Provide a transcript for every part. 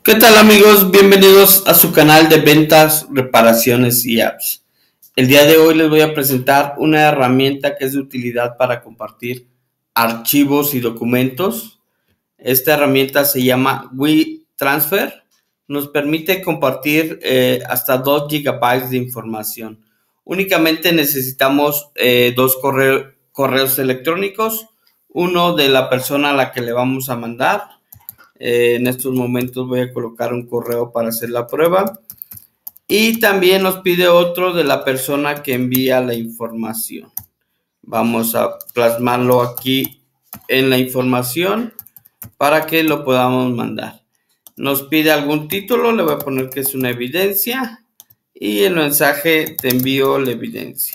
¿Qué tal amigos? Bienvenidos a su canal de ventas, reparaciones y apps. El día de hoy les voy a presentar una herramienta que es de utilidad para compartir archivos y documentos. Esta herramienta se llama WeTransfer. Nos permite compartir hasta 2 GB de información. Únicamente necesitamos dos correos electrónicos, uno de la persona a la que le vamos a mandar. En estos momentos voy a colocar un correo para hacer la prueba. Y también nos pide otro de la persona que envía la información. Vamos a plasmarlo aquí en la información para que lo podamos mandar. Nos pide algún título, le voy a poner que es una evidencia. Y el mensaje: te envío la evidencia.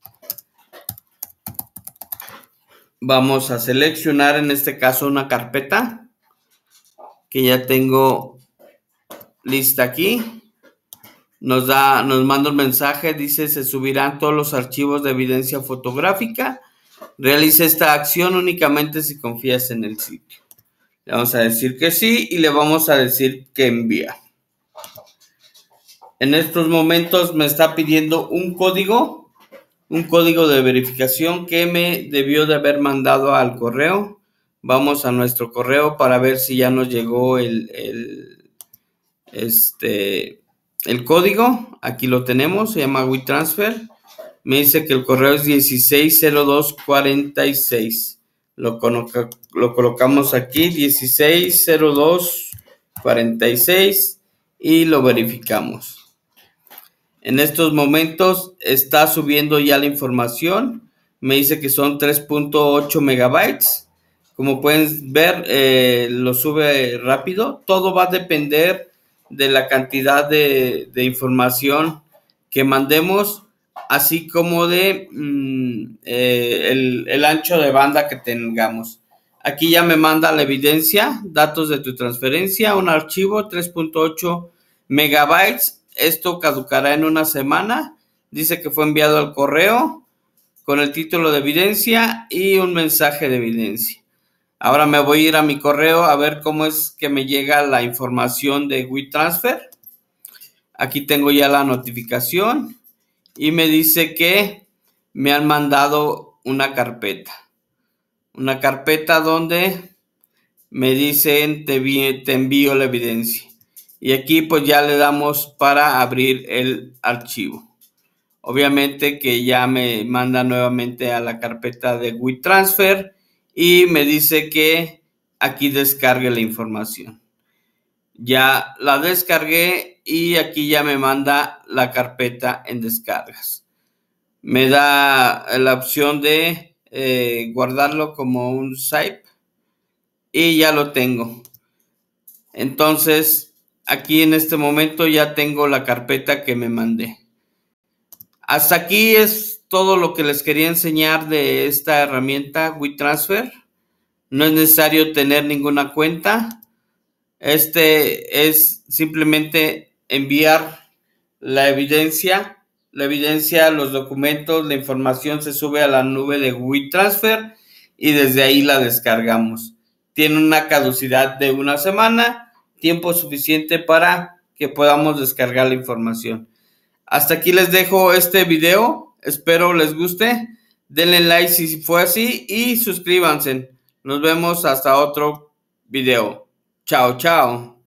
Vamos a seleccionar en este caso una carpeta que ya tengo lista aquí. Nos manda un mensaje, dice: se subirán todos los archivos de evidencia fotográfica. Realiza esta acción únicamente si confías en el sitio. Le vamos a decir que sí y le vamos a decir que envía. En estos momentos me está pidiendo un código de verificación que me debió de haber mandado al correo. Vamos a nuestro correo para ver si ya nos llegó el código. Aquí lo tenemos, se llama WeTransfer. Me dice que el correo es 160246. Lo colocamos aquí, 160246, y lo verificamos. En estos momentos está subiendo ya la información. Me dice que son 3.8 megabytes. Como pueden ver, lo sube rápido. Todo va a depender de la cantidad de información que mandemos, así como de el ancho de banda que tengamos. Aquí ya me manda la evidencia, datos de tu transferencia, un archivo 3.8 megabytes. Esto caducará en una semana. Dice que fue enviado al correo con el título de evidencia y un mensaje de evidencia. Ahora me voy a ir a mi correo a ver cómo es que me llega la información de WeTransfer. Aquí tengo ya la notificación y me dice que me han mandado una carpeta. Una carpeta donde me dicen: te envío la evidencia. Y aquí pues ya le damos para abrir el archivo. Obviamente que ya me manda nuevamente a la carpeta de WeTransfer y me dice que aquí descargue la información. Ya la descargué y aquí ya me manda la carpeta en descargas. Me da la opción de guardarlo como un zip y ya lo tengo. Entonces aquí en este momento ya tengo la carpeta que me mandé. Hasta aquí es todo lo que les quería enseñar de esta herramienta WeTransfer. No es necesario tener ninguna cuenta. Es simplemente enviar la evidencia, los documentos, la información se sube a la nube de WeTransfer y desde ahí la descargamos. Tiene una caducidad de una semana, tiempo suficiente para que podamos descargar la información. Hasta aquí les dejo este video, espero les guste. Denle like si fue así y suscríbanse. Nos vemos hasta otro video. Chao, chao.